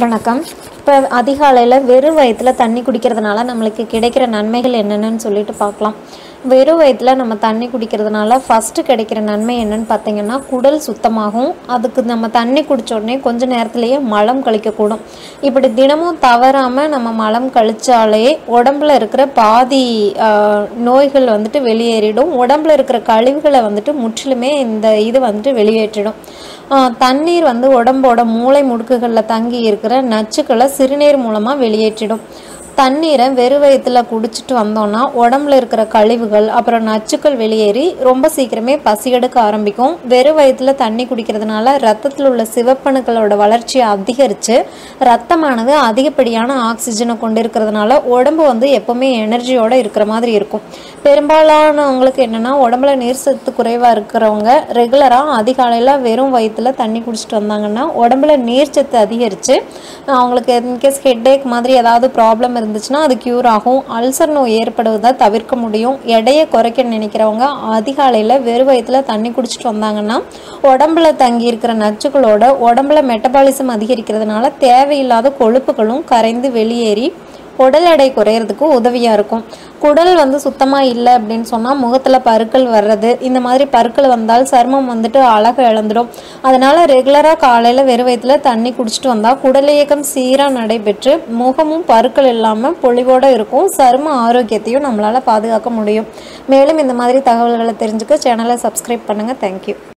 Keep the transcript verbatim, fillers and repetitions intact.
வணக்கம். இப்போ அதிகாலையில் வெறும் வயிற்றில் தண்ணி குடிக்கிறதுனால நம்மளுக்கு கிடைக்கிற நன்மைகள் என்னென்னு சொல்லிட்டு பார்க்கலாம். வெறும் வயிற்றில் நம்ம தண்ணி குடிக்கிறதுனால ஃபஸ்ட்டு கிடைக்கிற நன்மை என்னென்னு பார்த்தீங்கன்னா, குடல் சுத்தமாகும். அதுக்கு நம்ம தண்ணி குடித்த உடனே கொஞ்சம் நேரத்துலேயே மலம் கழிக்கக்கூடும். இப்படி தினமும் தவறாமல் நம்ம மலம் கழித்தாலே உடம்புல இருக்கிற பாதி நோய்கள் வந்துட்டு வெளியேறிடும். உடம்புல இருக்கிற கழிவுகளை வந்துட்டு முற்றிலுமே இந்த இது வந்துட்டு வெளியேற்றிடும். தண்ணீர் வந்து உடம்போட மூளை முடுக்குகளில் தங்கி இருக்கிற நச்சுக்களை சிறுநீர் மூலமாக வெளியேற்றிடும். தண்ணீரை வெறும் வயிற்றில் குடிச்சிட்டு வந்தோன்னா உடம்புல இருக்கிற கழிவுகள் அப்புறம் நச்சுக்கள் வெளியேறி ரொம்ப சீக்கிரமே பசி எடுக்க ஆரம்பிக்கும். வெறும் வயிற்றில் தண்ணி குடிக்கிறதுனால ரத்தத்தில் உள்ள சிவப்பணுக்களோட வளர்ச்சியை அதிகரித்து ரத்தமானது அதிகப்படியான ஆக்சிஜனை கொண்டு இருக்கிறதுனால உடம்பு வந்து எப்போவுமே எனர்ஜியோடு இருக்கிற மாதிரி இருக்கும். பெரும்பாலானவங்களுக்கு என்னென்னா, உடம்புல நீர் சத்து குறைவாக இருக்கிறவங்க ரெகுலராக அதிகாலையில் வெறும் வயிற்றில் தண்ணி குடிச்சிட்டு வந்தாங்கன்னா உடம்புல நீர் சத்து அதிகரித்து அவங்களுக்கு இன்கேஸ் ஹெட்டேக் மாதிரி ஏதாவது ப்ராப்ளம் இருந்துச்சுன்னா அது க்யூர் ஆகும். அல்சர் நோய் ஏற்படுவதை தவிர்க்க முடியும். எடையை குறைக்க நினைக்கிறவங்க அதிகாலையில் வெறும் வயிற்றில் தண்ணி குடிச்சிட்டு வந்தாங்கன்னா உடம்புல தங்கி இருக்கிற நச்சுக்களோட உடம்புல மெட்டபாலிசம் அதிகரிக்கிறதுனால தேவையில்லாத கொழுப்புகளும் கரைந்து வெளியேறி உடல் எடை குறையிறதுக்கு உதவியாக இருக்கும். குடல் வந்து சுத்தமாக இல்லை அப்படின்னு சொன்னால் முகத்தில் பருக்கள் வர்றது, இந்த மாதிரி பருக்கள் வந்தால் சருமம் வந்துட்டு அழகு இழந்துடும். அதனால் ரெகுலராக காலையில் வெறும் வயிற்றில் தண்ணி குடிச்சிட்டு வந்தால் குடல் இயக்கம் சீராக நடைபெற்று முகமும் பருக்கள் இல்லாமல் பொலிவோடு இருக்கும். சரும ஆரோக்கியத்தையும் நம்மளால் பாதுகாக்க முடியும். மேலும் இந்த மாதிரி தகவல்களை தெரிஞ்சுக்க சேனலை சப்ஸ்கிரைப் பண்ணுங்கள். தேங்க்யூ.